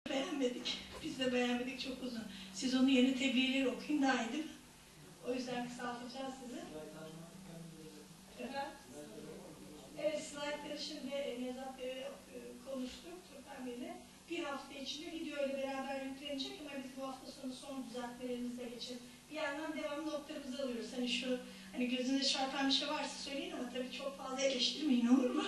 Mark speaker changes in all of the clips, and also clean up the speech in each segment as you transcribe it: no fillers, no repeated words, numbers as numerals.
Speaker 1: Beğenmedik. Biz de beğenmedik, çok uzun. Siz onu yeni tebliğleri okuyun daha iyi değil mi? O yüzden kısaltacağız sizi. Evet, slaytları şimdi Nevzat Bey'le konuştuk. Türkmen Bey'le. Bir hafta içinde video ile beraber yüklenecek ama biz bu hafta sonu son düzeltmelerimize geçelim. Bir yandan devamlı notlarımızı alıyoruz. Hani gözünüze çarpan bir şey varsa söyleyin ama tabii çok fazla eleştirmeyin, olur mu?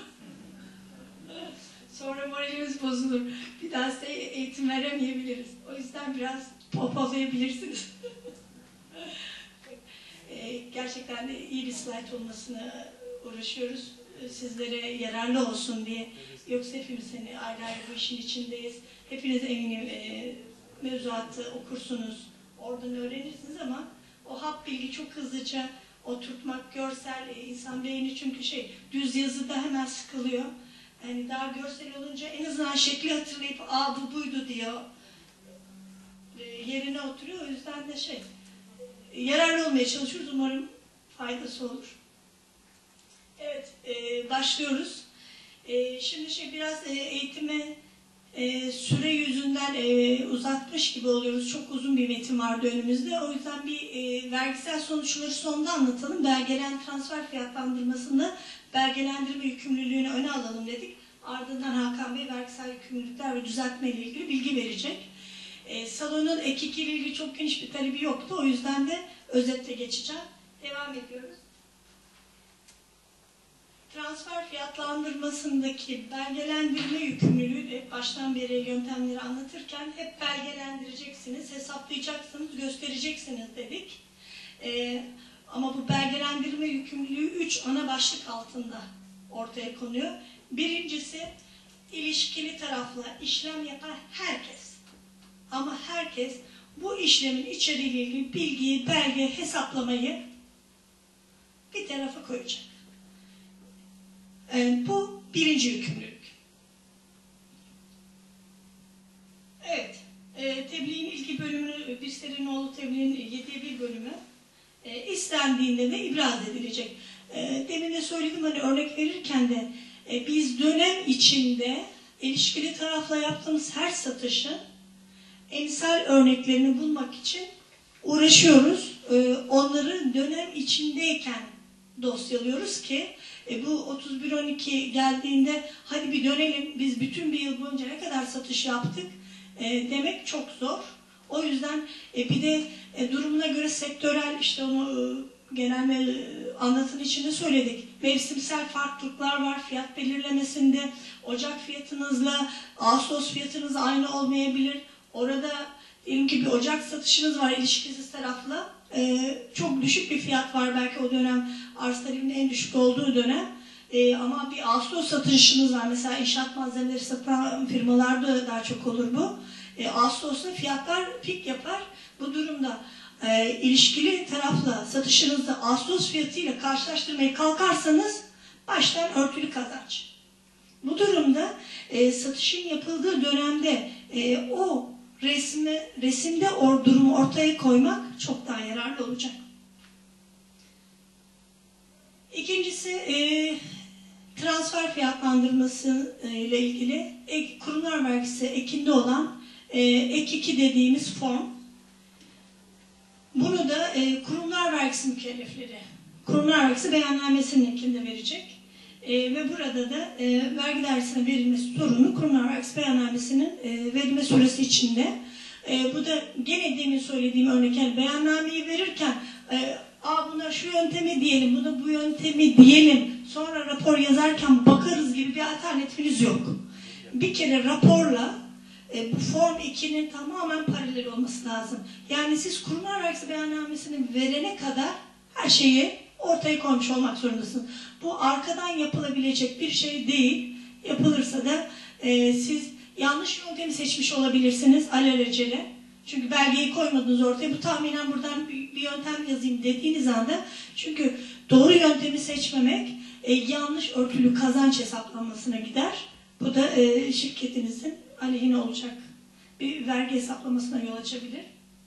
Speaker 1: Sonra moralimiz bozulur. Bir daha size eğitim veremeyebiliriz. O yüzden biraz popozlayabilirsiniz. Gerçekten de iyi bir slayt olmasına uğraşıyoruz. Sizlere yararlı olsun diye. Yoksa hepimiz ayrı ayrı bu işin içindeyiz. Hepiniz eminim mevzuatı okursunuz, oradan öğrenirsiniz ama o hap bilgi çok hızlıca oturtmak, görsel, insan beyni çünkü düz yazıda hemen sıkılıyor. Yani daha görsel olunca en azından şekli hatırlayıp bu buydu diyor. Yerine oturuyor. O yüzden de yararlı olmaya çalışıyoruz. Umarım faydası olur. Evet, başlıyoruz. Şimdi biraz eğitimi süre yüzünden uzatmış gibi oluyoruz. Çok uzun bir metin vardı önümüzde. O yüzden bir vergisel sonuçları sonunda anlatalım. Belgelen transfer fiyatlandırmasında belgelendirme yükümlülüğünü öne alalım dedik. Ardından Hakan Bey vergisel yükümlülükler ve düzeltme ile ilgili bilgi verecek. Salonun ek 2 ile ilgili çok geniş bir talebi yoktu. O yüzden de özetle geçeceğim. Devam ediyoruz. Transfer fiyatlandırmasındaki belgelendirme yükümlülüğü de baştan beri yöntemleri anlatırken hep belgelendireceksiniz, hesaplayacaksınız, göstereceksiniz dedik. Ama bu belgelendirme yükümlülüğü 3 ana başlık altında ortaya konuyor. Birincisi, ilişkili tarafla işlem yapan herkes. Ama herkes bu işlemin içeriğiyle ilgili bilgiyi, belge, hesaplamayı bir tarafa koyacak. Bu birinci yükümlülük. Evet, tebliğin ilk bölümünü, Birserinoğlu tebliğin 7'ye 1 bölümü istendiğinde de ibraz edilecek. Demin de söyledim, örnek verirken de biz dönem içinde ilişkili tarafla yaptığımız her satışın emsal örneklerini bulmak için uğraşıyoruz. Onları dönem içindeyken dosyalıyoruz ki bu 31-12 geldiğinde hadi bir dönelim, biz bütün bir yıl boyunca ne kadar satış yaptık demek çok zor. O yüzden bir de durumuna göre sektörel, onu genel anlatının içinde söyledik. Mevsimsel farklılıklar var fiyat belirlemesinde. Ocak fiyatınızla Ağustos fiyatınız aynı olmayabilir. Orada diyelim ki bir Ocak satışınız var ilişkisiz tarafla. Çok düşük bir fiyat var belki o dönem arz talebinin en düşük olduğu dönem. Ama bir Ağustos satışınız var. Mesela inşaat malzemeleri satan firmalarda daha çok olur bu. Ağustos'ta fiyatlar pik yapar. Bu durumda ilişkili tarafla satışınızda Ağustos fiyatıyla karşılaştırmaya kalkarsanız baştan örtülü kazanç. Bu durumda satışın yapıldığı dönemde o resimde o durumu ortaya koymak çok daha yararlı olacak. İkincisi transfer fiyatlandırması ile ilgili kurumlar vergisi ekinde olan ek 2 dediğimiz form. Bunu da kurumlar vergisi mükellefleri, kurumlar vergisi beyannamesinin ekinde verecek. Ve burada da vergi dairesine verilmesi sorunu kurumlar vergisi beyannamesinin verilme süresi içinde. Bu da gene demin söylediğim örnek, yani beyannameyi verirken buna şu yöntemi diyelim, buna bu yöntemi diyelim, sonra rapor yazarken bakarız gibi bir alternatifiniz yok. Bir kere raporla bu Form 2'nin tamamen paralel olması lazım. Yani siz kurumlar vergisi beyannamesini verene kadar her şeyi ortaya koymuş olmak zorundasınız. Bu arkadan yapılabilecek bir şey değil. Yapılırsa da siz yanlış yöntemi seçmiş olabilirsiniz alelacele. Çünkü belgeyi koymadınız ortaya. Bu tahminen buradan bir yöntem yazayım dediğiniz anda, çünkü doğru yöntemi seçmemek yanlış örtülü kazanç hesaplanmasına gider. Bu da şirketinizin aleyhine olacak bir vergi hesaplamasına yol açabilir.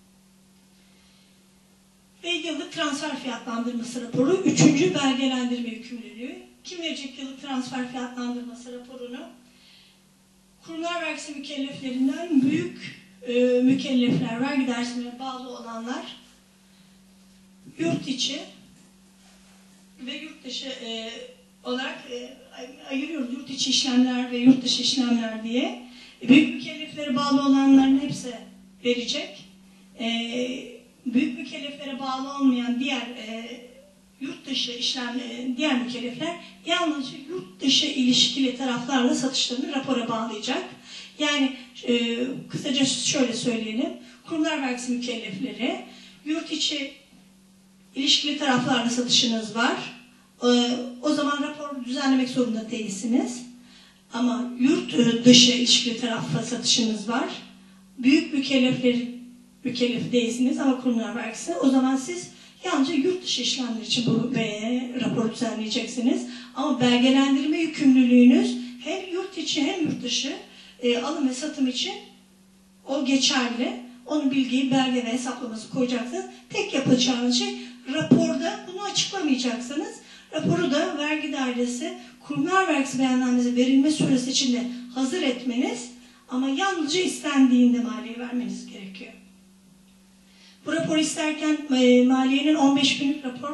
Speaker 1: Ve yıllık transfer fiyatlandırması raporu, 3. belgelendirme yükümlülüğü. Kim verecek yıllık transfer fiyatlandırması raporunu? kurumlar vergisi mükelleflerinden büyük mükellefler, vergi dairesine bağlı olanlar yurt içi ve yurt dışı olarak ayırıyoruz. Yurt içi işlemler ve yurt dışı işlemler diye. Büyük mükelleflere bağlı olanların hepsi verecek. Büyük mükelleflere bağlı olmayan diğer yurt dışı işlem, diğer mükellefler yalnızca yurt dışı ilişkili taraflarla satışlarını rapora bağlayacak. Yani kısaca şöyle söyleyelim. Kurumlar vergisi mükellefleri, yurt içi ilişkili taraflarla satışınız var. O zaman rapor düzenlemek zorunda değilsiniz. Ama yurt dışı ilişkili tarafla satışınız var. Büyük mükellef değilsiniz ama kurumlar vergisi. O zaman siz yalnızca yurt dışı işlemler için bu raporu düzenleyeceksiniz. Ama belgelendirme yükümlülüğünüz hem yurt içi hem yurt dışı alım ve satım için o geçerli. Onun bilgiyi, belge ve hesaplaması koyacaksınız. Tek yapacağınız şey raporda bunu açıklamayacaksınız. Raporu da vergi dairesi kurumlar vergisi beyannamesi verilme süresi içinde hazır etmeniz ama yalnızca istendiğinde maliye vermeniz gerekiyor. Bu raporu isterken maliyenin 15 günlük raporu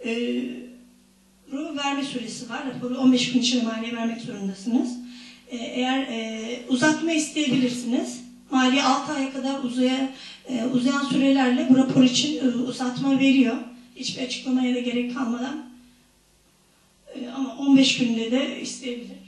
Speaker 1: verme süresi var. Raporu 15 gün içinde maliye vermek zorundasınız. Eğer uzatma isteyebilirsiniz. Maliye 6 aya kadar uzayan sürelerle bu rapor için uzatma veriyor. Hiçbir açıklamaya da gerek kalmadan. Ama 15 günde de isteyebilir.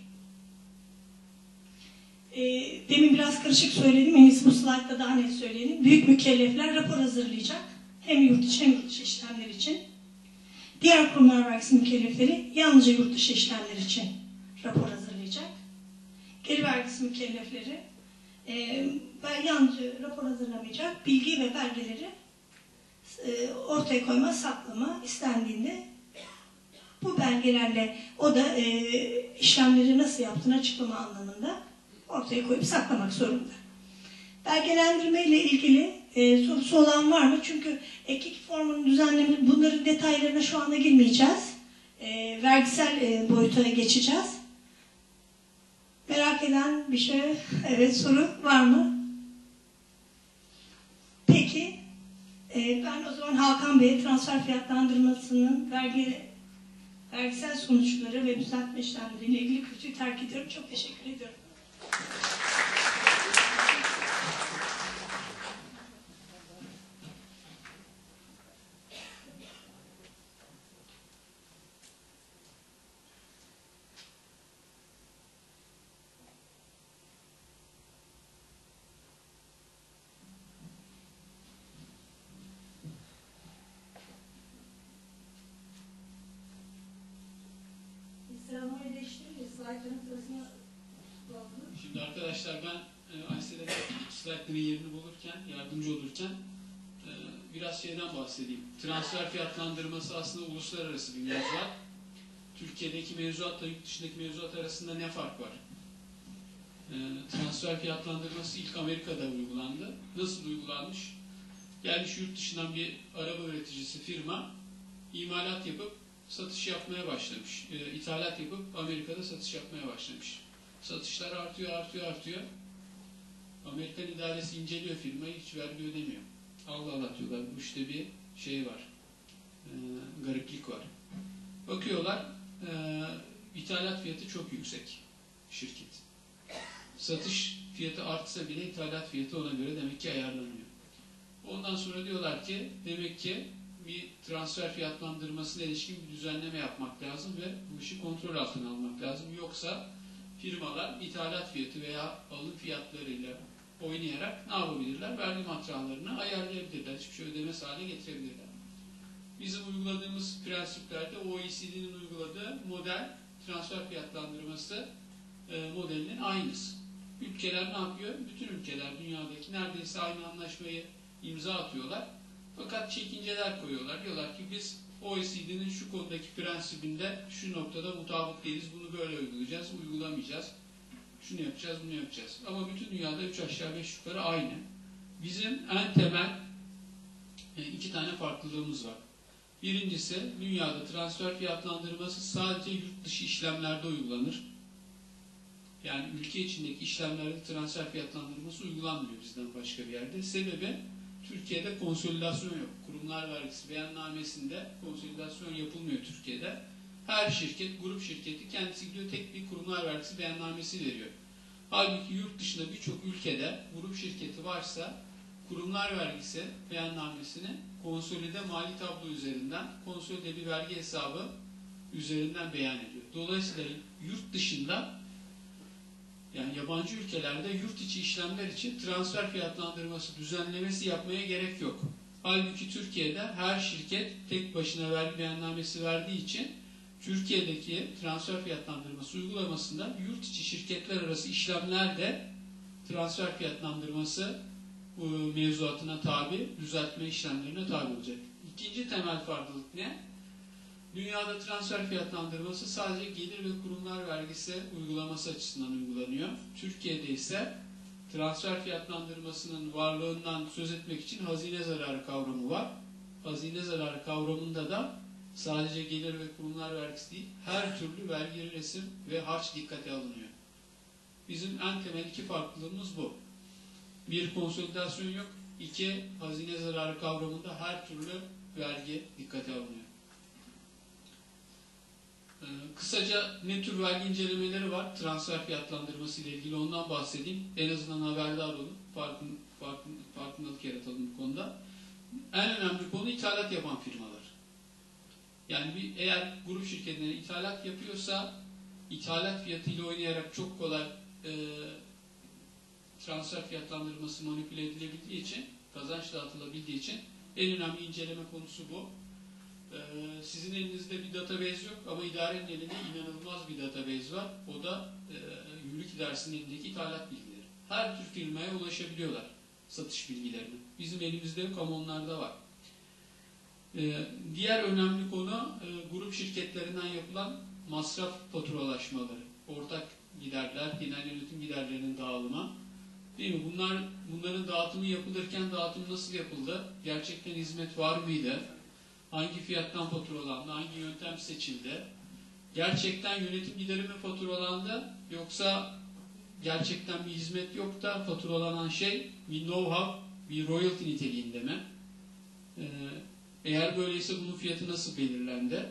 Speaker 1: Demin biraz karışık söyledim. En iyisi bu slaytta daha net söyleyelim. Büyük mükellefler rapor hazırlayacak. Hem yurt içi hem yurt dışı işlemler için. Diğer kurumlar vergisi mükellefleri yalnızca yurt dışı işlemler için rapor hazırlayacak. Gelir vergisi mükellefleri yalnızca rapor hazırlamayacak. Bilgi ve belgeleri ortaya koyma, saklama istendiğinde bu belgelerle o da işlemleri nasıl yaptığını açıklama anlamında ortaya koyup saklamak zorunda. Belgelendirme ile ilgili sorusu olan var mı? Çünkü ek formunun düzenleme, bunların detaylarına şu anda girmeyeceğiz. Vergisel boyuta geçeceğiz. Merak eden bir şey, evet, soru var mı? Peki, ben o zaman Hakan Bey'e transfer fiyatlandırmasının vergisel sonuçları ve düzeltme işlemleriyle ilgili kürsüyü terk ediyorum. Çok teşekkür ediyorum.
Speaker 2: Şimdi arkadaşlar ben ANSE'de slaytların yerini bulurken, yardımcı olurken biraz şeyden bahsedeyim. Transfer fiyatlandırması aslında uluslararası bir mevzuat. Türkiye'deki mevzuatla yurt dışındaki mevzuat arasında ne fark var? Transfer fiyatlandırması ilk Amerika'da uygulandı. Nasıl uygulanmış? Gelmiş yurt dışından bir araba üreticisi firma imalat yapıp satış yapmaya başlamış. İthalat yapıp Amerika'da satış yapmaya başlamış. Satışlar artıyor. Amerikan idaresi inceliyor firmayı, hiç vergi ödemiyor. Allah Allah diyorlar, bu işte bir şey var. Gariplik var. Bakıyorlar, ithalat fiyatı çok yüksek şirket. Satış fiyatı artsa bile ithalat fiyatı ona göre demek ki ayarlanıyor. Ondan sonra diyorlar ki, demek ki bir transfer fiyatlandırmasına ilişkin bir düzenleme yapmak lazım ve bu işi kontrol altına almak lazım. Yoksa firmalar ithalat fiyatı veya alım fiyatlarıyla oynayarak ne yapabilirler? Vergi matrahlarını ayarlayabilirler. Hiçbir şey ödemez hale getirebilirler. Bizim uyguladığımız prensiplerde OECD'nin uyguladığı model transfer fiyatlandırması modelinin aynısı. Ülkeler ne yapıyor? Bütün ülkeler dünyadaki neredeyse aynı anlaşmayı imza atıyorlar. Fakat çekinceler koyuyorlar. Diyorlar ki biz OECD'nin şu konudaki prensibinde şu noktada mutabık değiliz. Bunu böyle uygulayacağız, uygulamayacağız. Şunu yapacağız, bunu yapacağız. Ama bütün dünyada 3 aşağı 5 yukarı aynı. Bizim en temel iki tane farklılığımız var. Birincisi, dünyada transfer fiyatlandırması sadece yurt dışı işlemlerde uygulanır. Yani ülke içindeki işlemlerde transfer fiyatlandırması uygulanmıyor bizden başka bir yerde. Sebebi Türkiye'de konsolidasyon yok. Kurumlar vergisi beyannamesinde konsolidasyon yapılmıyor Türkiye'de. Her şirket, grup şirketi kendisi gidiyor tek bir kurumlar vergisi beyannamesi veriyor. Halbuki yurt dışında birçok ülkede grup şirketi varsa kurumlar vergisi beyannamesini konsolide mali tablo üzerinden, konsolide bir vergi hesabı üzerinden beyan ediyor. Dolayısıyla yurt dışında, yani yabancı ülkelerde yurt içi işlemler için transfer fiyatlandırması düzenlemesi yapmaya gerek yok. Halbuki Türkiye'de her şirket tek başına vergi beyannamesi verdiği için Türkiye'deki transfer fiyatlandırması uygulamasında yurt içi şirketler arası işlemler de transfer fiyatlandırması mevzuatına tabi, düzeltme işlemlerine tabi olacak. İkinci temel farklılık ne? Dünyada transfer fiyatlandırması sadece gelir ve kurumlar vergisi uygulaması açısından uygulanıyor. Türkiye'de ise transfer fiyatlandırmasının varlığından söz etmek için hazine zararı kavramı var. Hazine zararı kavramında da sadece gelir ve kurumlar vergisi değil, her türlü vergi, resim ve harç dikkate alınıyor. Bizim en temel iki farklılığımız bu. Bir, konsolidasyon yok. İki, hazine zararı kavramında her türlü vergi dikkate alınıyor. Kısaca ne tür vergi incelemeleri var transfer fiyatlandırması ile ilgili ondan bahsedeyim. En azından haberdar olun. Farkındalık yaratalım bu konuda. En önemli konu ithalat yapan firmalar. Yani eğer grup şirketine ithalat yapıyorsa ithalat fiyatıyla oynayarak çok kolay transfer fiyatlandırması manipüle edilebildiği için, kazanç dağıtılabildiği için en önemli inceleme konusu bu. Sizin elinizde bir database yok ama idarenin elinde inanılmaz bir database var. O da Gümrük İdaresi'nin elindeki ithalat bilgileri. Her tür firmaya ulaşabiliyorlar satış bilgilerini. Bizim elimizde yok ama onlarda var. Diğer önemli konu grup şirketlerinden yapılan masraf faturalaşmaları. Ortak giderler, genel yönetim giderlerinin dağılımı. Değil mi? Bunların dağıtımı yapılırken dağıtım nasıl yapıldı? Gerçekten hizmet var mıydı? Hangi fiyattan faturalandı? Hangi yöntem seçildi? Gerçekten yönetim gideri mi faturalandı? Yoksa gerçekten bir hizmet yok da faturalanan şey bir know-how, bir royalty niteliğinde mi? Eğer böyleyse bunun fiyatı nasıl belirlendi?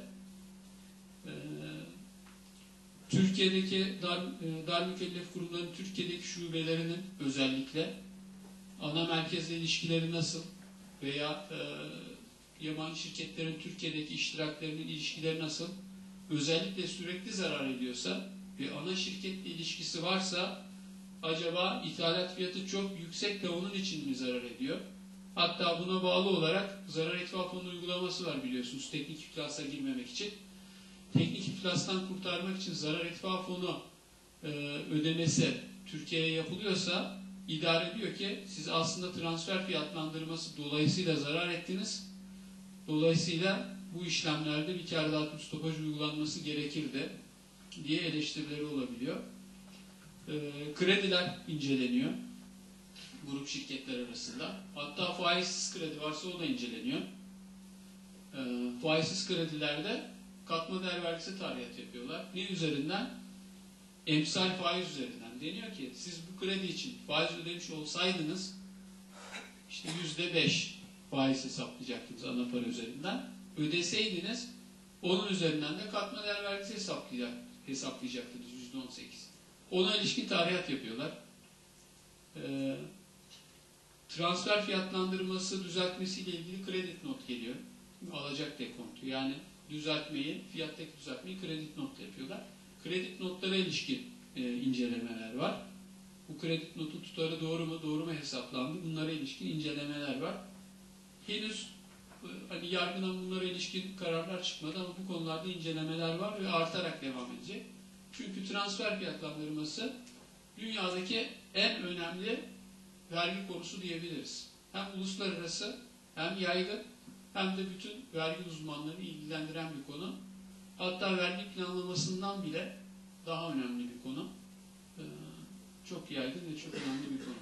Speaker 2: Türkiye'deki dar mükellef kurumların Türkiye'deki şubelerinin özellikle ana merkezle ilişkileri nasıl veya yabancı şirketlerin Türkiye'deki iştiraklerinin ilişkileri nasıl? Özellikle sürekli zarar ediyorsa ve ana şirketle ilişkisi varsa acaba ithalat fiyatı çok yüksek de onun için mi zarar ediyor? Hatta buna bağlı olarak zarar etfa fonu uygulaması var biliyorsunuz teknik iflasa girmemek için. Teknik iflastan kurtarmak için zarar etfa fonu ödemesi Türkiye'ye yapılıyorsa idare diyor ki siz aslında transfer fiyatlandırması dolayısıyla zarar ettiniz. Dolayısıyla bu işlemlerde bir kar dağıtım stopaj uygulanması gerekirdi diye eleştirileri olabiliyor. Krediler inceleniyor grup şirketler arasında. Hatta faizsiz kredi varsa o da inceleniyor. Faizsiz kredilerde katma değer vergisi tarihat yapıyorlar. Ne üzerinden? Emsal faiz üzerinden. Deniyor ki siz bu kredi için faiz ödemiş olsaydınız işte %5 faiz hesaplayacaktınız ana para üzerinden. Ödeseydiniz onun üzerinden de katma değer vergisi hesaplayacaktınız %18. Ona ilişkin tarihat yapıyorlar. Transfer fiyatlandırması düzeltmesiyle ilgili kredi not geliyor. Alacak dekontu. Yani düzeltmeyi, fiyattaki düzeltmeyi kredi notla yapıyorlar. Kredi notlara ilişkin incelemeler var. Bu kredi notu tutarı doğru mu hesaplandı? Bunlara ilişkin incelemeler var. Henüz hani yargıdan bunlara ilişkin kararlar çıkmadı ama bu konularda incelemeler var ve artarak devam edecek. Çünkü transfer fiyatlandırması dünyadaki en önemli vergi konusu diyebiliriz. Hem uluslararası hem yaygın hem de bütün vergi uzmanlarını ilgilendiren bir konu. Hatta vergi planlamasından bile daha önemli bir konu. Çok yaygın ve çok önemli bir konu.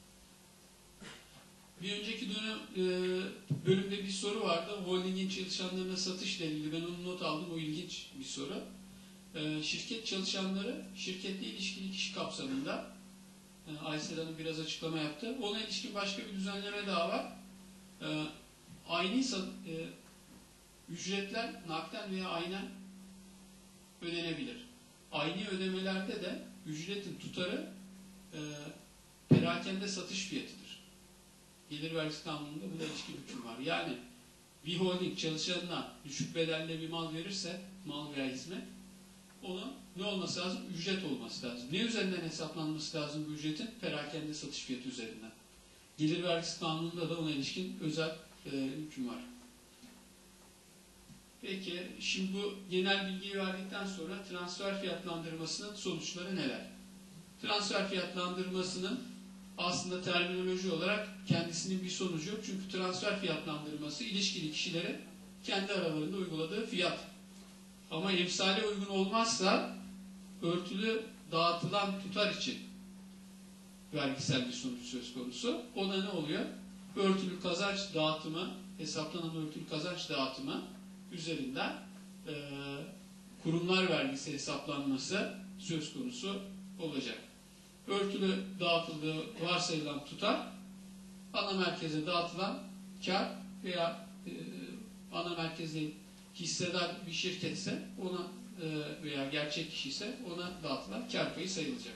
Speaker 2: Bir önceki bölümde bir soru vardı. Holdingin çalışanlarına satışla ilgili. Ben onu not aldım. O ilginç bir soru. şirket çalışanları şirketle ilişkili kişi kapsamında Aysel Hanım biraz açıklama yaptı. Ona ilişkin başka bir düzenleme daha var. Ayni ücretler nakden veya aynen ödenebilir. Ayni ödemelerde de ücretin tutarı perakende satış fiyatıdır. Gelir vergisi kanununda buna ilişkin hüküm var. Yani bir holding çalışanına düşük bedelle bir mal verirse, mal veya hizmet, onun ne olması lazım? Ücret olması lazım. Ne üzerinden hesaplanması lazım bu ücretin? Perakende satış fiyatı üzerinden. Gelir vergisi kanununda da ona ilişkin özel hüküm var. Peki, şimdi bu genel bilgiyi verdikten sonra transfer fiyatlandırmasının sonuçları neler? Transfer fiyatlandırmasının aslında terminoloji olarak kendisinin bir sonucu yok. Çünkü transfer fiyatlandırması ilişkili kişilere kendi aralarında uyguladığı fiyat. Ama emsale uygun olmazsa örtülü dağıtılan tutar için vergisel bir sonuç söz konusu. O da ne oluyor? Örtülü kazanç dağıtımı, hesaplanan örtülü kazanç dağıtımı üzerinden kurumlar vergisi hesaplanması söz konusu olacak. Örtülü dağıtıldığı varsayılan tutar, ana merkeze dağıtılan kar veya ana merkezde hissedar bir şirketse ona veya gerçek kişi ise ona dağıtılan kar payı sayılacak.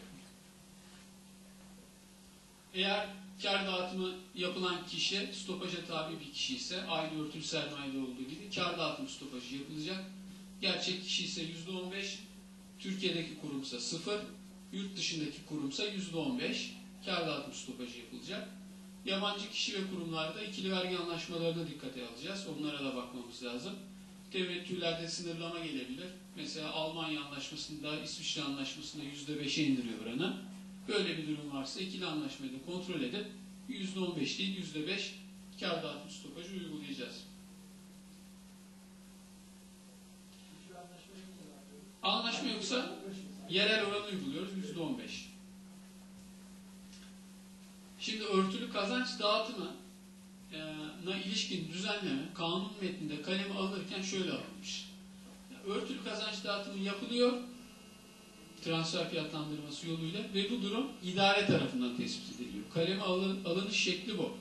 Speaker 2: Eğer kar dağıtımı yapılan kişi stopaja tabi bir kişi ise aynı örtülü sermayede olduğu gibi kar dağıtımı stopajı yapılacak. Gerçek kişi ise %15, Türkiye'deki kurumsa 0, yurt dışındaki kurumsa %15 kar dağıtım stopajı yapılacak. Yabancı kişi ve kurumlarda ikili vergi anlaşmalarına dikkate alacağız. Onlara da bakmamız lazım. Temettülerde sınırlama gelebilir. Mesela Almanya anlaşmasında, İsviçre anlaşmasında %5'e indiriyor oranı. Böyle bir durum varsa ikili anlaşmayı da kontrol edip %15 değil %5 kar dağıtım stopajı uygulayacağız. Anlaşma yoksa yerel oranı uyguluyoruz %15. Şimdi örtülü kazanç dağıtımına ilişkin düzenleme kanun metninde kaleme alınırken şöyle alınmış. Örtülü kazanç dağıtımı yapılıyor transfer fiyatlandırması yoluyla ve bu durum idare tarafından tespit ediliyor. Kaleme alınış şekli bu.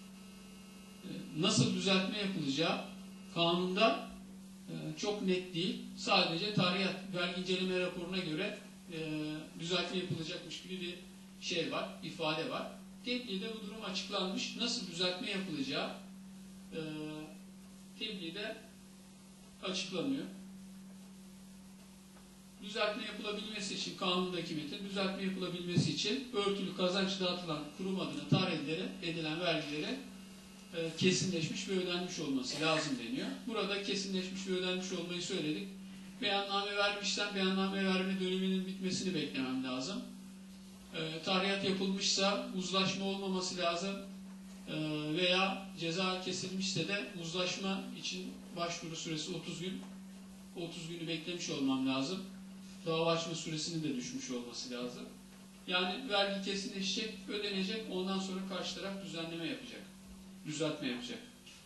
Speaker 2: Nasıl düzeltme yapılacağı kanunda çok net değil. Sadece tarihat vergi inceleme raporuna göre düzeltme yapılacakmış gibi bir şey var, ifade var. Tebliğde bu durum açıklanmış. Nasıl düzeltme yapılacağı tebliğde açıklanıyor. Düzeltme yapılabilmesi için kanundaki metin, düzeltme yapılabilmesi için örtülü kazanç dağıtılan kurum adına tarih edilen vergileri kesinleşmiş ve ödenmiş olması lazım deniyor. Burada kesinleşmiş ve ödenmiş olmayı söyledik. Beyanname vermişsen beyanname verme döneminin bitmesini beklemem lazım. Tarihat yapılmışsa uzlaşma olmaması lazım veya ceza kesilmişse de uzlaşma için başvuru süresi 30 gün. 30 günü beklemiş olmam lazım. Dava açma süresinin de düşmüş olması lazım. Yani vergi kesinleşecek, ödenecek, ondan sonra karşı taraf düzenleme yapacak. Düzeltme yapacak.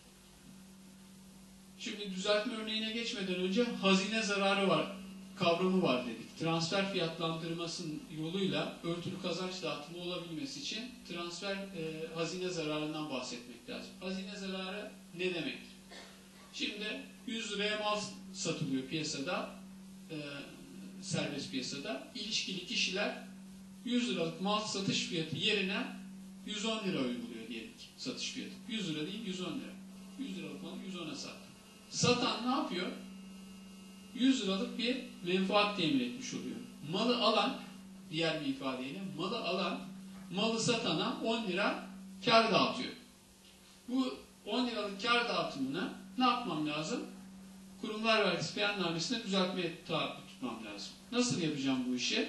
Speaker 2: Şimdi düzeltme örneğine geçmeden önce hazine zararı var, kavramı var dedik. Transfer fiyatlandırmasının yoluyla örtülü kazanç dağıtımı olabilmesi için transfer hazine zararından bahsetmek lazım. Hazine zararı ne demektir? Şimdi 100 liraya mal satılıyor piyasada, serbest piyasada. İlişkili kişiler 100 liralık mal satış fiyatı yerine 110 lira uyguluyor diyelim ki satış fiyatı. 100 lira değil 110 lira. 100 liralık malı 110'a sattı. Satan ne yapıyor? 100 liralık bir menfaat temin etmiş oluyor. Malı alan, diğer bir ifadeyle malı alan, malı satana 10 lira kar dağıtıyor. Bu 10 liralık kar dağıtımına ne yapmam lazım? Kurumlar vergisi beyannamesine düzeltmeye tabi tutmam lazım. Nasıl yapacağım bu işi?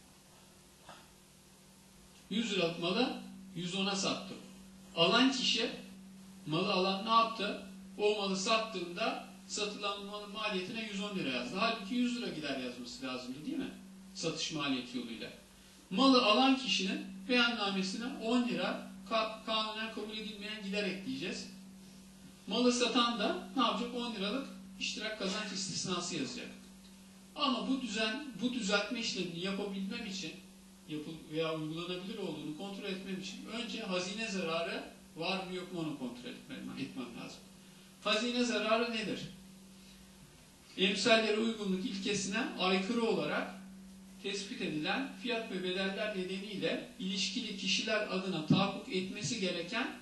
Speaker 2: 100 liralık malı 110'a sattım. Alan kişi, malı alan ne yaptı? O malı sattığında satılan malın maliyetine 110 lira yazdı. Halbuki 100 lira gider yazması lazımdı değil mi? Satış maliyeti yoluyla. Malı alan kişinin beyannamesine 10 lira kanunen kabul edilmeyen gider ekleyeceğiz. Malı satan da ne yapacak? 10 liralık iştirak kazanç istisnası yazacak. Ama bu düzeltme işlemini yapabilmem için veya uygulanabilir olduğunu kontrol etmem için önce hazine zararı var mı yok mu onu kontrol etmem lazım. Hazine zararı nedir? Emsallere uygunluk ilkesine aykırı olarak tespit edilen fiyat ve bedeller nedeniyle ilişkili kişiler adına tahakkuk etmesi gereken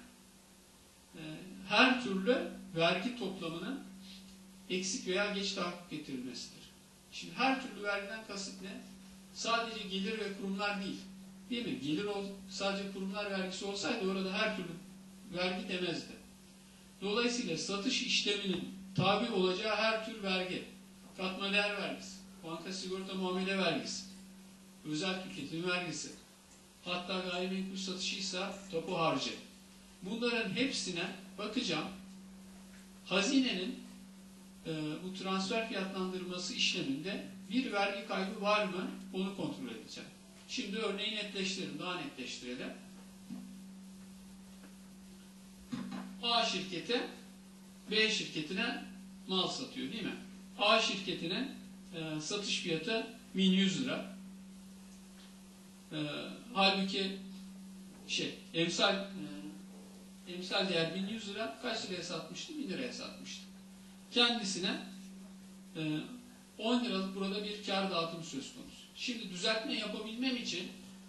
Speaker 2: her türlü vergi toplamının eksik veya geç tahakkuk getirilmesidir. Şimdi her türlü vergiden kasıt ne? Sadece gelir ve kurumlar değil. Değil mi? Sadece kurumlar vergisi olsaydı orada her türlü vergi demezdi. Dolayısıyla satış işleminin tabi olacağı her tür vergi, katma değer vergisi, banka sigorta muamele vergisi, özel tüketim vergisi, hatta gayrimenkul satışıysa tapu harcı. Bunların hepsine bakacağım. Hazinenin bu transfer fiyatlandırması işleminde bir vergi kaybı var mı onu kontrol edeceğim. Şimdi örneği netleştirelim, daha netleştirelim. A şirketi B şirketine mal satıyor değil mi? A şirketinin satış fiyatı 1100 lira. Halbuki emsal değer 1100 lira, kaç liraya satmıştı? 1000 liraya satmıştı. Kendisine 10 liralık burada bir kar dağıtımı söz konusu. Şimdi düzeltme yapabilmem için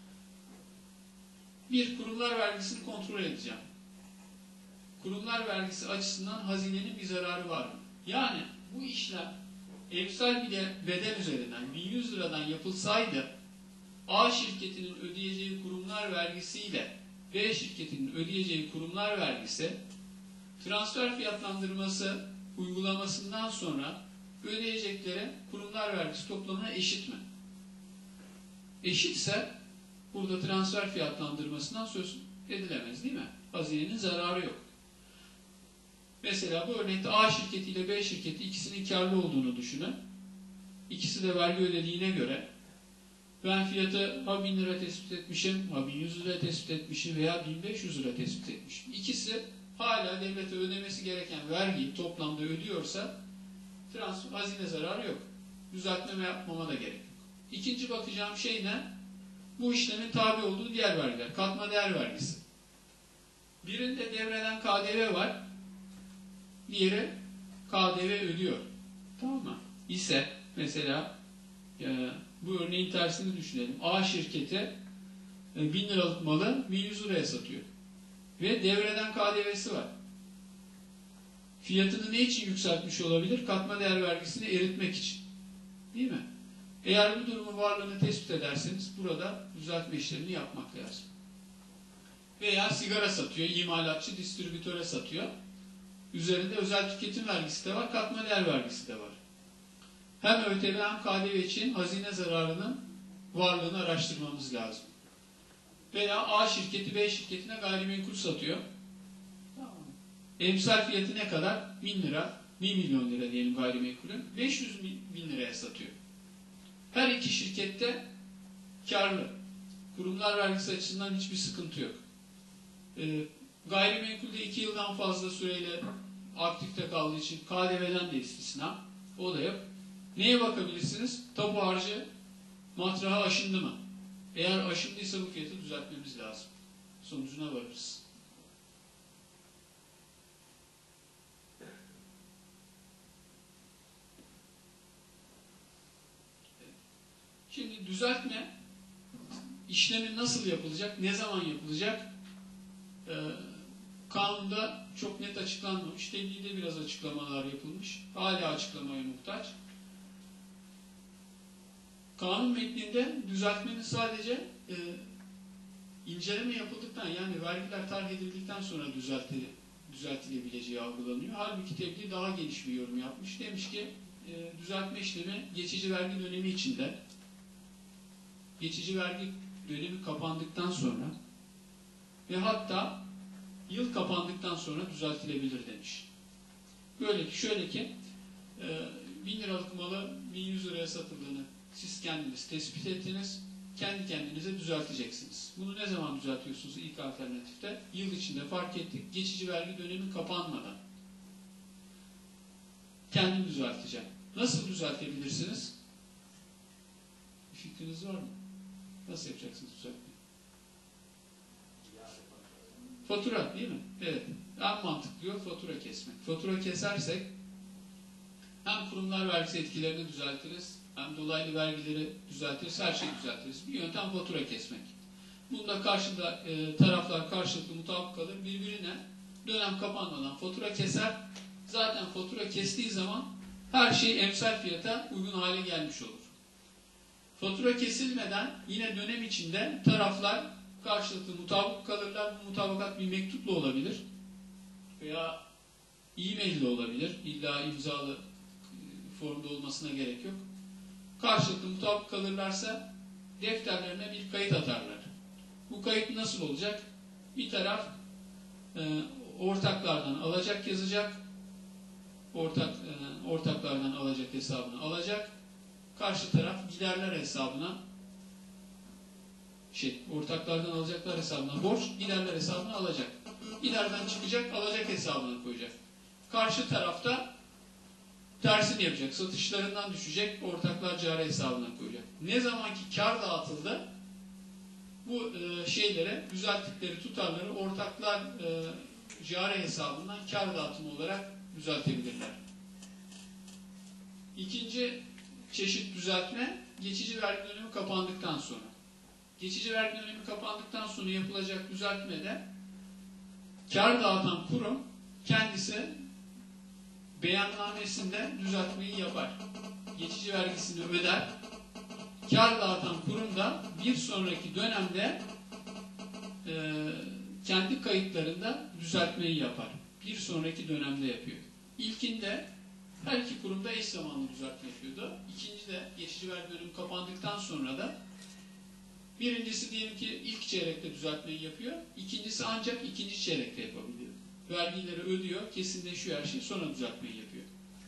Speaker 2: bir kurumlar vergisini kontrol edeceğim. Kurumlar vergisi açısından hazinenin bir zararı var mı? Yani bu işlem emsal bile bedel üzerinden 1100 liradan yapılsaydı A şirketinin ödeyeceği kurumlar vergisiyle B şirketinin ödeyeceği kurumlar vergisi transfer fiyatlandırması uygulamasından sonra ödeyecekleri kurumlar vergisi toplamına eşit mi? Eşitse burada transfer fiyatlandırmasından söz edilemez değil mi? Hazinenin zararı yok. Mesela bu örnekte A şirketi ile B şirketi ikisinin karlı olduğunu düşünün. İkisi de vergi ödediğine göre ben fiyatı ha 1000 lira tespit etmişim, ha 1100 lira tespit etmişim veya 1500 lira tespit etmişim. İkisi hala devlete ödemesi gereken vergiyi toplamda ödüyorsa hazine zararı yok. Düzeltme yapmama da gerek yok. İkinci bakacağım şey ne? Bu işlemin tabi olduğu diğer vergiler. Katma değer vergisi. Birinde devreden KDV var. Diğeri KDV ödüyor. Tamam mı? İse mesela bu örneğin tersini düşünelim. A şirketi 1000 liralık malı 1100 liraya satıyor. Ve devreden KDV'si var. Fiyatını ne için yükseltmiş olabilir? Katma değer vergisini eritmek için. Değil mi? Eğer bu durumun varlığını tespit ederseniz burada düzeltme işlemini yapmak lazım. Veya sigara satıyor, imalatçı distribütöre satıyor. Üzerinde özel tüketim vergisi de var, katma değer vergisi de var. Hem ÖTV hem KDV için hazine zararının varlığını araştırmamız lazım. Veya A şirketi B şirketine gayrimenkul satıyor. Emsal fiyatı ne kadar? 1000 lira, 1 milyon lira diyelim gayrimenkulün. 500 bin liraya satıyor. Her iki şirkette karlı. Kurumlar vergisi açısından hiçbir sıkıntı yok. Gayrimenkulde 2 yıldan fazla süreyle aktifte kaldığı için KDV'den de istisna. O da yok. Neye bakabilirsiniz? Tapu harcı matraha aşındı mı? Eğer aşındıysa bu fiyatı düzeltmemiz lazım. Sonucuna varırız. Şimdi düzeltme işlemi nasıl yapılacak, ne zaman yapılacak? Kanunda çok net açıklanmamış. Tebliğde biraz açıklamalar yapılmış. Hala açıklamaya muhtaç. Kanun metninde düzeltmenin sadece inceleme yapıldıktan yani vergiler tarih edildikten sonra düzeltilebileceği algılanıyor. Halbuki tebliğ daha geniş bir yorum yapmış. Demiş ki düzeltme işlemi geçici vergi dönemi içinde geçici vergi dönemi kapandıktan sonra ve hatta yıl kapandıktan sonra düzeltilebilir demiş. Böyle ki şöyle ki 1000 liralık malı 1100 liraya satıldığını siz kendiniz tespit ettiniz. Kendi kendinize düzelteceksiniz. Bunu ne zaman düzeltiyorsunuz ilk alternatifte? Yıl içinde fark ettik. Geçici vergi dönemi kapanmadan. Kendim düzelteceğim. Nasıl düzeltebilirsiniz? fikriniz var mı? Nasıl yapacaksınız düzeltmeyi? Fatura değil mi? Evet. En mantıklı yol fatura kesmek. Fatura kesersek hem kurumlar vergisi etkilerini düzeltiriz, hem dolaylı vergileri düzeltiriz, her şeyi düzeltiriz. Bir yöntem fatura kesmek. Bunda karşında taraflar karşılıklı mutabık kalır. Birbirine dönem kapanmadan fatura keser. Zaten fatura kestiği zaman her şey emsal fiyata uygun hale gelmiş olur. Fatura kesilmeden yine dönem içinde taraflar karşılıklı mutabık kalırlar. Bu mutabakat bir mektupla olabilir veya e-mail ile olabilir. İlla imzalı formda olmasına gerek yok. Karşılıklı mutabık kalırlarsa defterlerine bir kayıt atarlar. Bu kayıt nasıl olacak? Bir taraf ortaklardan alacak yazacak, ortaklardan alacak hesabını alacak, karşı taraf giderler hesabına, ortaklardan alacaklar hesabına borç, giderler hesabına alacak. Giderden çıkacak, alacak hesabına koyacak. Karşı tarafta tersini yapacak. Satışlarından düşecek, ortaklar cari hesabına koyacak. Ne zamanki kar dağıtıldı, bu şeylere, düzelttikleri tutarları ortaklar cari hesabından kar dağıtımı olarak düzeltebilirler. İkinci çeşit düzeltme, geçici vergi dönemi kapandıktan sonra. Geçici vergi dönemi kapandıktan sonra yapılacak düzeltmede kar dağıtan kurum kendisi beyannamesinde düzeltmeyi yapar. Geçici vergisini öder. Kar dağıtan kurum da bir sonraki dönemde kendi kayıtlarında düzeltmeyi yapar. Bir sonraki dönemde yapıyor. İlkinde her iki kurumda eş zamanlı düzeltme yapıyordu. İkinci de geçici vergi dönemi kapandıktan sonra da birincisi diyelim ki ilk çeyrekte düzeltmeyi yapıyor. İkincisi ancak ikinci çeyrekte yapabiliyor. Vergileri ödüyor, kesinleşiyor her şey, sonra düzeltmeyi yapıyor.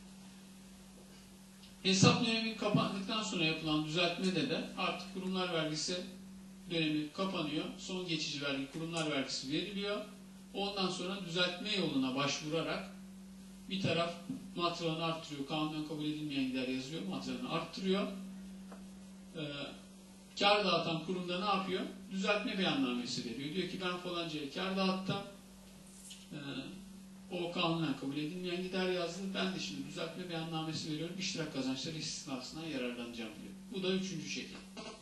Speaker 2: Hesap dönemi kapandıktan sonra yapılan düzeltmede de artık kurumlar vergisi dönemi kapanıyor. Son geçici vergi kurumlar vergisi veriliyor. Ondan sonra düzeltme yoluna başvurarak bir taraf matrağını arttırıyor. Kanunen kabul edilmeyen gider yazıyor. Matrağını arttırıyor. Kar dağıtan kurumda ne yapıyor? Düzeltme beyannamesi veriyor. Diyor ki ben falancaya kar dağıttım. O kanunen kabul edilmeyen gider yazdı. Ben de şimdi düzeltme beyannamesi veriyorum. İştirak kazançları istisnasından yararlanacağım diyor. Bu da üçüncü şekil.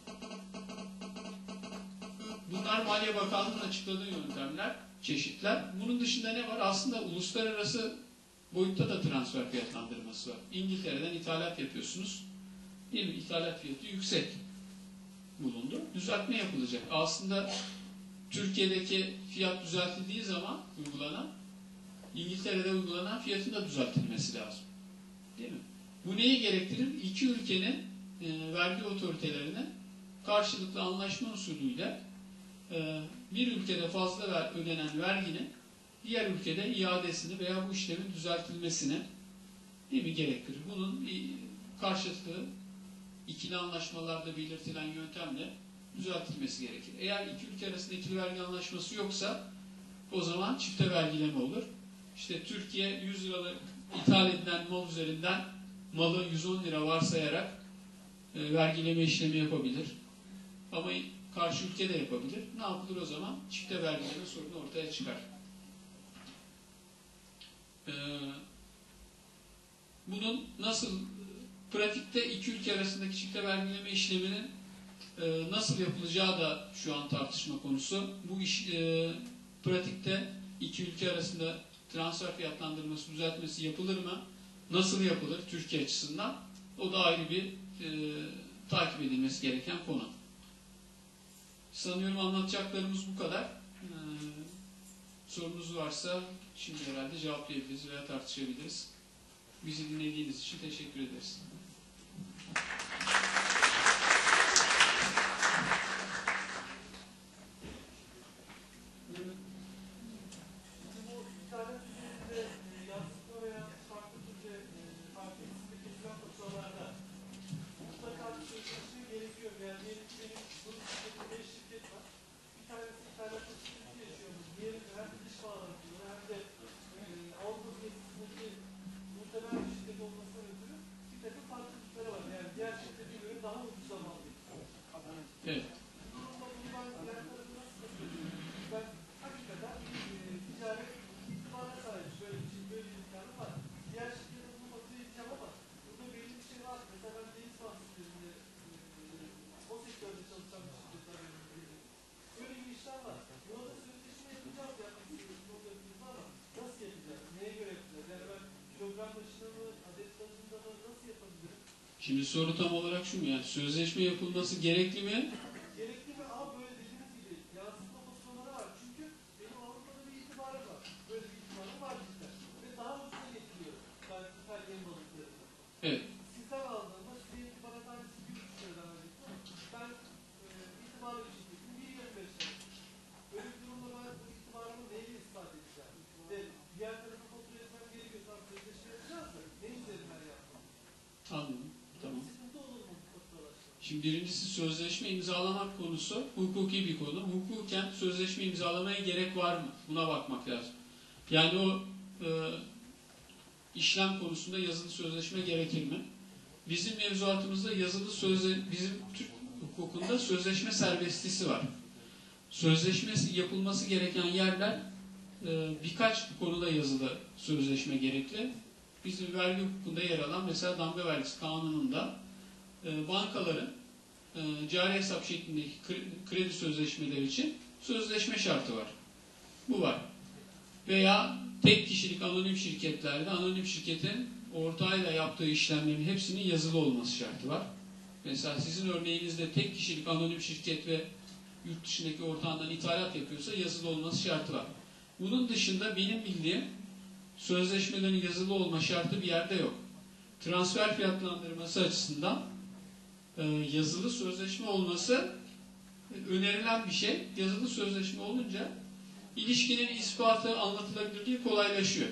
Speaker 2: Bunlar Maliye Bakanlığı'nın açıkladığı yöntemler, çeşitler. Bunun dışında ne var? Aslında uluslararası boyutta da transfer fiyatlandırması var. İngiltere'den ithalat yapıyorsunuz. Değil mi? İthalat fiyatı yüksek bulundu. Düzeltme yapılacak. Aslında Türkiye'deki fiyat düzeltildiği zaman uygulanan, İngiltere'de uygulanan fiyatın da düzeltilmesi lazım. Değil mi? Bu neyi gerektirir? İki ülkenin vergi otoritelerine karşılıklı anlaşma usulüyle bir ülkede fazla ödenen verginin diğer ülkede iadesini veya bu işlemin düzeltilmesini değil mi, gerektirir. Bunun karşılıklı ikili anlaşmalarda belirtilen yöntemle düzeltilmesi gerekir. Eğer iki ülke arasında ikili vergi anlaşması yoksa o zaman çifte vergileme olur. İşte Türkiye 100 liralık ithal edilen mal üzerinden malı 110 lira varsayarak vergileme işlemi yapabilir. Ama karşı ülke de yapabilir. Ne yapılır o zaman? Çifte vergileme sorunu ortaya çıkar. Bunun nasıl pratikte iki ülke arasındaki çifte vergileme işleminin nasıl yapılacağı da şu an tartışma konusu. Bu iş pratikte iki ülke arasında transfer fiyatlandırması, düzeltmesi yapılır mı? Nasıl yapılır Türkiye açısından? O da ayrı bir takip edilmesi gereken konu. Sanıyorum anlatacaklarımız bu kadar. Sorunuz varsa şimdi herhalde cevaplayabiliriz veya tartışabiliriz. Bizi dinlediğiniz için teşekkür ederiz. Şimdi soru tam olarak şu mu? Yani sözleşme yapılması gerekli mi?
Speaker 3: Gerekli mi? Ama böyle dediğiniz gibi yansıtma pozisyonları var. Çünkü benim Avrupa'da bir itibarım var. Böyle bir itibarım var bizden. Ve daha ucuza getiriyor. İtalyan balıklarını.
Speaker 2: Evet.
Speaker 3: Sizden aldığımda size itibara tanesi 1,5 liradan verecektim ama ben itibarlı bir şirketim 1,25 lira. Böyle bir durumda ben bu itibarımı neyle ispat edeceğim? Ve diğer tarafa kontrol etmem gerekiyorsam sözleşme yapacağız da ne üzerinden yapmam?
Speaker 2: Anladım. Tamam.
Speaker 3: Sıkıntı olur mu bu faturalaşma?
Speaker 2: Şimdi birincisi sözleşme imzalamak konusu hukuki bir konu. Hukuken sözleşme imzalamaya gerek var mı? Buna bakmak lazım. Yani o işlem konusunda yazılı sözleşme gerekir mi? Bizim mevzuatımızda bizim Türk hukukunda sözleşme serbestisi var. Sözleşmesi yapılması gereken yerler birkaç konuda yazılı sözleşme gerekli. Bizim vergi hukukunda yer alan mesela damga vergisi kanununda bankaların cari hesap şeklindeki kredi sözleşmeleri için sözleşme şartı var. Bu var. Veya tek kişilik anonim şirketlerde anonim şirketin ortağıyla yaptığı işlemlerin hepsinin yazılı olması şartı var. Mesela sizin örneğinizde tek kişilik anonim şirket ve yurt dışındaki ortağından ithalat yapıyorsa yazılı olması şartı var. Bunun dışında benim bildiğim sözleşmelerin yazılı olma şartı bir yerde yok. Transfer fiyatlandırması açısından yazılı sözleşme olması önerilen bir şey. Yazılı sözleşme olunca ilişkinin ispatı, anlatılabilirliği kolaylaşıyor.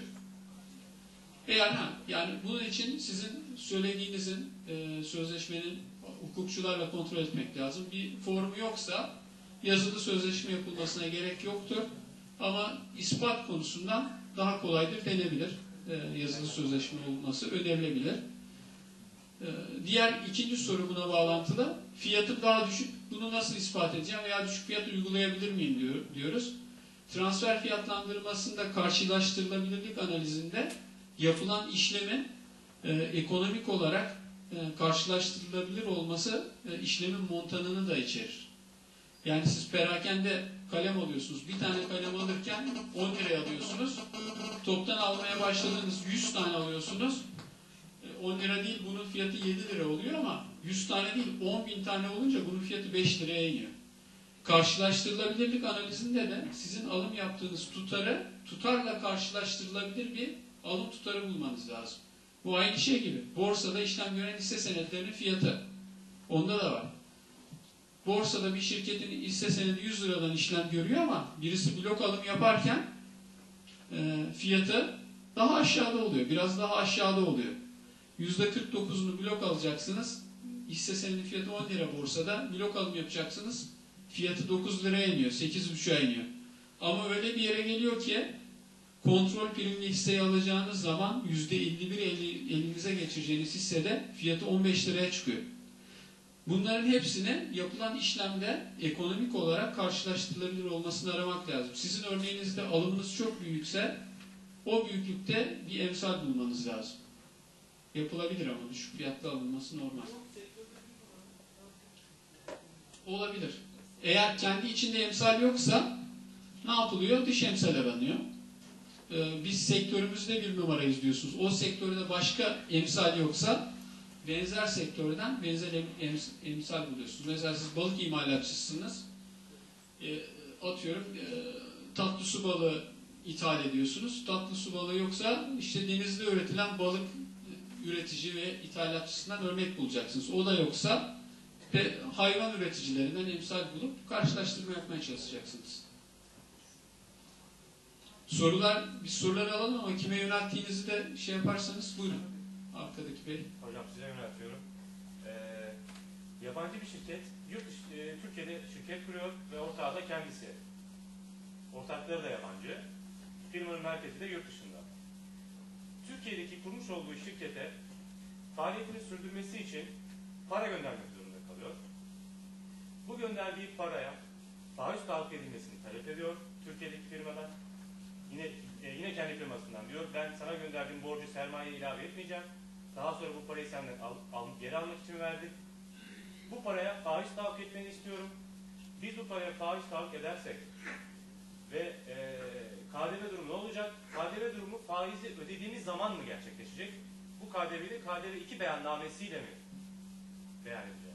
Speaker 2: Yani bunun için sizin söylediğinizin sözleşmenin hukukçularla kontrol etmek lazım. Bir formu yoksa yazılı sözleşme yapılmasına gerek yoktur. Ama ispat konusundan daha kolaydır denebilir. Yazılı sözleşme olması önerilebilir. Diğer ikinci soru buna bağlantılı. Fiyatım daha düşük. Bunu nasıl ispat edeceğim veya düşük fiyat uygulayabilir miyim diyoruz. Transfer fiyatlandırmasında karşılaştırılabilirlik analizinde yapılan işlemin ekonomik olarak karşılaştırılabilir olması işlemin montanını da içerir. Yani siz perakende kalem alıyorsunuz. Bir tane kalem alırken 10 liraya alıyorsunuz. Toptan almaya başladığınız 100 tane alıyorsunuz. 10 lira değil bunun fiyatı 7 lira oluyor ama 100 tane değil 10.000 tane olunca bunun fiyatı 5 liraya iniyor. Karşılaştırılabilirlik analizinde de sizin alım yaptığınız tutarla karşılaştırılabilir bir alım tutarı bulmanız lazım. Bu aynı şey gibi. Borsada işlem gören hisse senetlerinin fiyatı. Onda da var. Borsada bir şirketin hisse senedi 100 liradan işlem görüyor ama birisi blok alım yaparken fiyatı daha aşağıda oluyor. Biraz daha aşağıda oluyor. %49'unu blok alacaksınız. Hisse senedi fiyatı 10 lira borsada. Blok alım yapacaksınız. Fiyatı 9 liraya iniyor. 8,5'a iniyor. Ama öyle bir yere geliyor ki kontrol primli hisseyi alacağınız zaman %51 elinize geçireceğiniz hissede fiyatı 15 liraya çıkıyor. Bunların hepsini yapılan işlemde ekonomik olarak karşılaştırılabilir olmasını aramak lazım. Sizin örneğinizde alımınız çok büyükse o büyüklükte bir emsal bulmanız lazım. Yapılabilir ama düşük fiyatlı alınması normal. Olabilir. Eğer kendi içinde emsal yoksa ne yapılıyor? Dış emsal aranıyor. Biz sektörümüzde bir numarayız diyorsunuz. O sektörde başka emsal yoksa benzer sektörden benzer emsal buluyorsunuz. Mesela siz balık imalatçısınız. Atıyorum tatlı su balığı ithal ediyorsunuz. Tatlı su balığı yoksa işte denizde üretilen balık üretici ve ithalatçısından örnek bulacaksınız. O da yoksa hayvan üreticilerinden emsal bulup karşılaştırma yapmaya çalışacaksınız. Biz soruları alalım ama kime yönelttiğinizi de şey yaparsanız buyurun. Arkadaki bey.
Speaker 4: Hocam size yöneltiyorum. Yabancı bir şirket Türkiye'de şirket kuruyor ve ortağı da kendisi. Ortakları da yabancı. Firmanın merkezi de yurt dışında. Türkiye'deki kurmuş olduğu şirkete faaliyetini sürdürmesi için para göndermek zorunda kalıyor. Bu gönderdiği paraya faiz tahvil edilmesini talep ediyor Türkiye'deki firmadan. Yine kendi firmasından diyor, ben sana gönderdiğim borcu sermaye ilave etmeyeceğim. Daha sonra bu parayı senden geri almak için verdik. Bu paraya faiz tahvil etmeni istiyorum. Biz bu paraya faiz tahvil edersek ve KDV durumu ne olacak? KDV durumu faizi ödediğimiz zaman mı gerçekleşecek? Bu KDV'de KDV 2 beyannamesiyle mi beyan edeceğiz.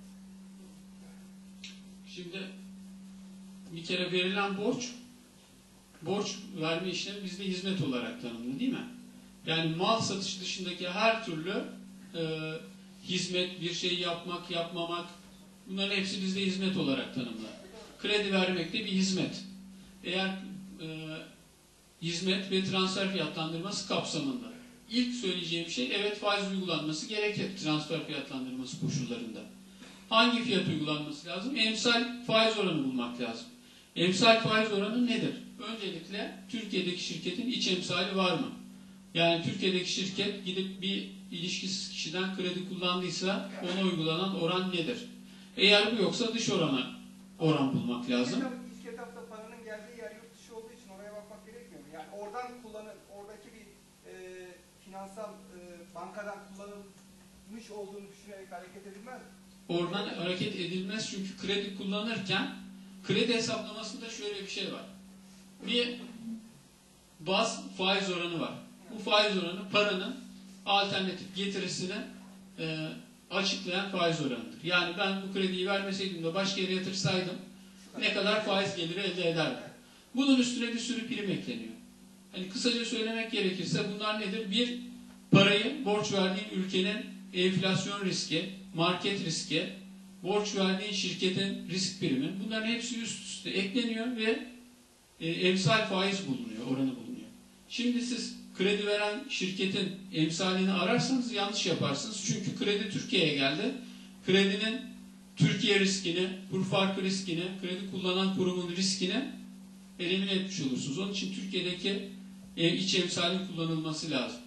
Speaker 2: Şimdi bir kere verilen borç verme işlemi bizde hizmet olarak tanımlı değil mi? Yani mal satışı dışındaki her türlü hizmet, bir şey yapmak, yapmamak, bunların hepsi bizde hizmet olarak tanımlı. Kredi vermek de bir hizmet. Eğer hizmet ve transfer fiyatlandırması kapsamında. İlk söyleyeceğim şey, evet faiz uygulanması gerekir transfer fiyatlandırması koşullarında. Hangi fiyat uygulanması lazım? Emsal faiz oranı bulmak lazım. Emsal faiz oranı nedir? Öncelikle Türkiye'deki şirketin iç emsali var mı? Yani Türkiye'deki şirket gidip bir ilişkisiz kişiden kredi kullandıysa ona uygulanan oran nedir? Eğer bu yoksa dış oran bulmak lazım.
Speaker 5: İlk etapta paranın geldiği yer yurt dışı olduğu için oraya bakmak gerekmiyor mu? Yani oradan oradaki bir finansal bankadan kullanılmış olduğunu düşünerek hareket edilmez mi?
Speaker 2: Oradan hareket edilmez çünkü kredi kullanırken kredi hesaplamasında şöyle bir şey var. Bir baz faiz oranı var. Bu faiz oranı paranın alternatif getirisini açıklayan faiz oranıdır. Yani ben bu krediyi vermeseydim de başka yere yatırsaydım ne kadar faiz geliri elde ederdim. Bunun üstüne bir sürü prim ekleniyor. Hani kısaca söylemek gerekirse bunlar nedir? Bir, parayı borç verdiğin ülkenin enflasyon riski, market riski, borç verdiğin şirketin risk primi, bunların hepsi üst üste ekleniyor ve emsal faiz bulunuyor, oranı bulunuyor. Şimdi siz kredi veren şirketin emsalini ararsanız yanlış yaparsınız. Çünkü kredi Türkiye'ye geldi. Kredinin Türkiye riskini, kur farkı riskini, kredi kullanan kurumun riskini elimine etmiş olursunuz. Onun için Türkiye'deki iç emsalin kullanılması lazım.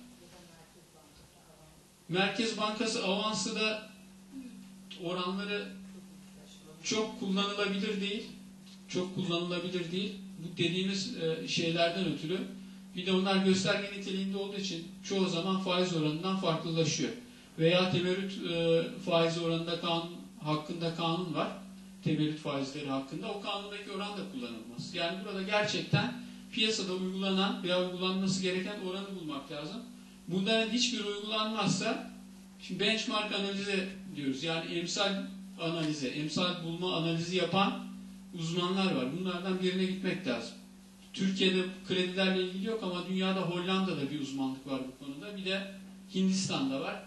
Speaker 2: Merkez Bankası avansı da oranları çok kullanılabilir değil. Çok kullanılabilir değil. Bu dediğimiz şeylerden ötürü bir de onlar gösterge niteliğinde olduğu için çoğu zaman faiz oranından farklılaşıyor. Veya temerrüt faizi oranında hakkında kanun var. Temerrüt faizleri hakkında. O kanundaki oran da kullanılmaz. Yani burada gerçekten piyasada uygulanan veya uygulanması gereken oranı bulmak lazım. Bunların hiçbir uygulanmazsa, şimdi benchmark analizi diyoruz. Yani emsal analizi, emsal bulma analizi yapan uzmanlar var. Bunlardan birine gitmek lazım. Türkiye'de kredilerle ilgili yok ama dünyada Hollanda'da bir uzmanlık var bu konuda. Bir de Hindistan'da var.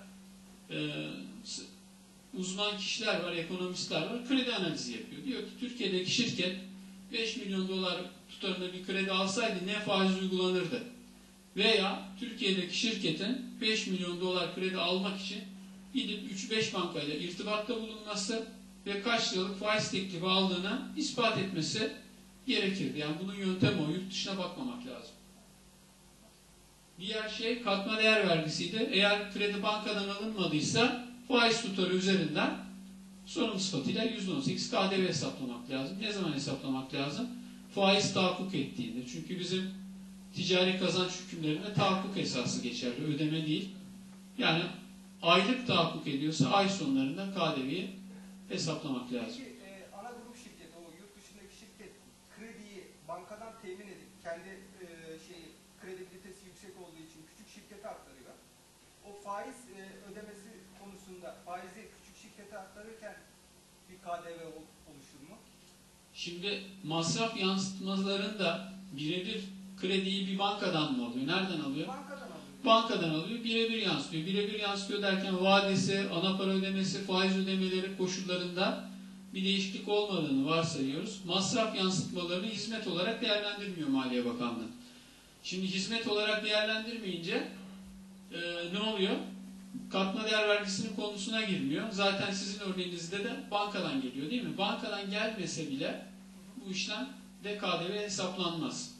Speaker 2: Uzman kişiler var, ekonomistler var. Kredi analizi yapıyor. Diyor ki Türkiye'deki şirket 5 milyon dolar tutarında bir kredi alsaydı ne faiz uygulanırdı? Veya Türkiye'deki şirketin 5 milyon dolar kredi almak için gidip 3-5 bankayla irtibatta bulunması ve kaç liralık faiz teklifi aldığını ispat etmesi gerekirdi. Yani bunun yöntemi o. Yurt dışına bakmamak lazım. Diğer şey katma değer vergisiydi. Eğer kredi bankadan alınmadıysa faiz tutarı üzerinden sorumlu sıfatıyla %18 KDV hesaplamak lazım. Ne zaman hesaplamak lazım? Faiz tahakkuk ettiğinde. Çünkü bizim ticari kazanç hükümlerinde tahakkuk esası geçerli. Ödeme değil. Yani aylık tahakkuk ediyorsa ay sonlarında KDV'yi hesaplamak lazım.
Speaker 5: Peki ana grup şirketi, o yurt dışındaki şirket krediyi bankadan temin edip kendi kredibilitesi yüksek olduğu için küçük şirkete aktarıyor. O faiz ödemesi konusunda faizi küçük şirkete aktarırken bir KDV oluşur mu?
Speaker 2: Şimdi masraf yansıtmalarında birebir krediyi bir bankadan mı alıyor? Nereden alıyor?
Speaker 5: Bankadan alıyor.
Speaker 2: Bankadan alıyor, birebir yansıtıyor. Birebir yansıtıyor derken vadesi, ana para ödemesi, faiz ödemeleri koşullarında bir değişiklik olmadığını varsayıyoruz. Masraf yansıtmalarını hizmet olarak değerlendirmiyor Maliye Bakanlığı. Şimdi hizmet olarak değerlendirmeyince ne oluyor? Katma değer vergisinin konusuna girmiyor. Zaten sizin örneğinizde de bankadan geliyor değil mi? Bankadan gelmese bile bu işlem de KDV hesaplanmaz.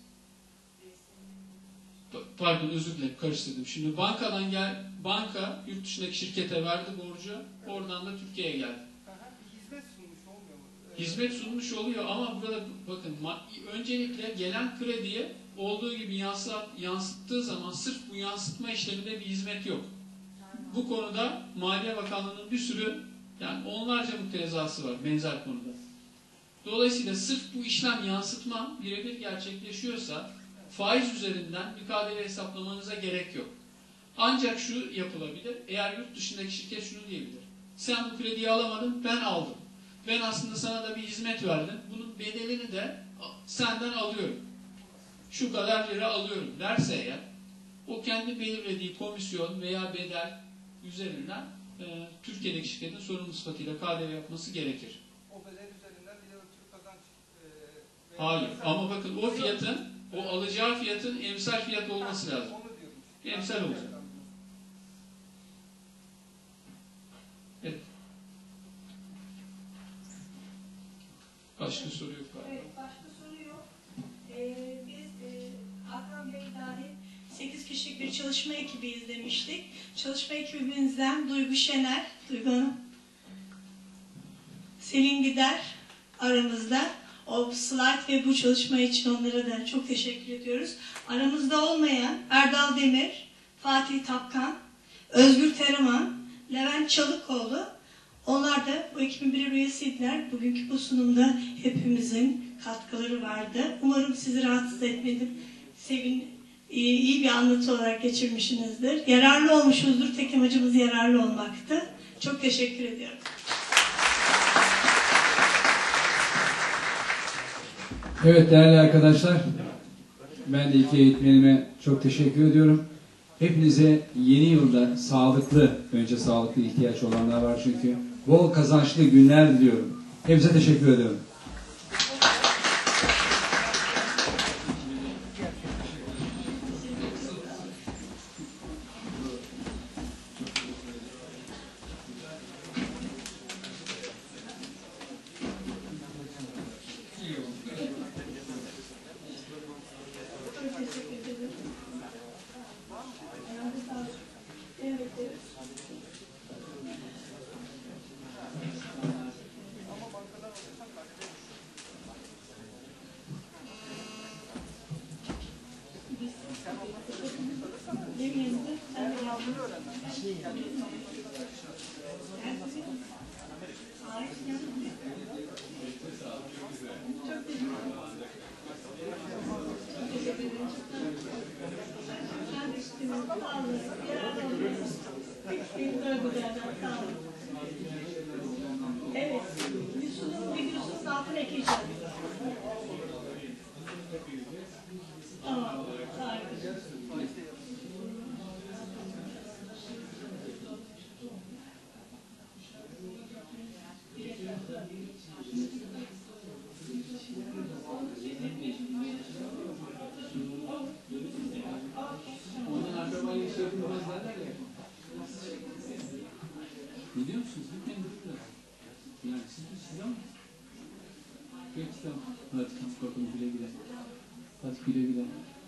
Speaker 2: Pardon, özür dilerim, karıştırdım. Şimdi banka yurt dışındaki şirkete verdi borcu, oradan da Türkiye'ye geldi.
Speaker 5: Hizmet sunmuş olmuyor mu?
Speaker 2: Hizmet sunmuş oluyor ama burada bakın öncelikle gelen krediyi olduğu gibi yansıttığı zaman sırf bu yansıtma işleminde bir hizmet yok. Bu konuda Maliye Bakanlığı'nın bir sürü, yani onlarca muktezası var benzer konuda. Dolayısıyla sırf bu işlem yansıtma birebir gerçekleşiyorsa faiz üzerinden bir KDV hesaplamanıza gerek yok. Ancak şu yapılabilir, eğer yurt dışındaki şirket şunu diyebilir. Sen bu krediyi alamadın, ben aldım. Ben aslında sana da bir hizmet verdim. Bunun bedelini de senden alıyorum. Şu kadar lira alıyorum derse eğer, o kendi belirlediği komisyon veya bedel üzerinden Türkiye'deki şirketin sorumlu sıfatıyla KDV yapması gerekir.
Speaker 5: O bedel üzerinden bir de ölçülü kazanç.
Speaker 2: Hayır. Ama bakın o fiyatın, o alacağı fiyatın emsal fiyat olması lazım.
Speaker 5: Onu diyorum.
Speaker 2: Emsal olacak. Evet. Başka soru yok galiba.
Speaker 1: Evet, başka soru yok. Biz Hakan Bey dahil 8 kişilik bir çalışma ekibi izlemiştik. Çalışma ekibimizden Duygu Şener, Duygu Hanım, Selin Gider aramızda. O slide ve bu çalışma için onlara da çok teşekkür ediyoruz. Aramızda olmayan Erdal Demir, Fatih Tapkan, Özgür Teraman, Levent Çalıkoğlu, onlar da bu ekibin birer üyesiydiler. Bugünkü bu sunumda hepimizin katkıları vardı. Umarım sizi rahatsız etmedim. İyi bir anlatı olarak geçirmişsinizdir. Yararlı olmuşuzdur. Tek amacımız yararlı olmaktı. Çok teşekkür ediyorum.
Speaker 6: Evet değerli arkadaşlar, ben de iki eğitmenime çok teşekkür ediyorum. Hepinize yeni yılda sağlıklı, önce sağlıklı ihtiyaç olanlar var çünkü, bol kazançlı günler diliyorum. Hepinize teşekkür ediyorum.
Speaker 1: Evet, bir sunum videosunun altına ekleyeceğim. Tamam, harika.
Speaker 2: Biliyor musunuz? Lütfen burada. Yani siz ama. Peki tamam. Hadi bakalım güle güle. Hadi güle güle.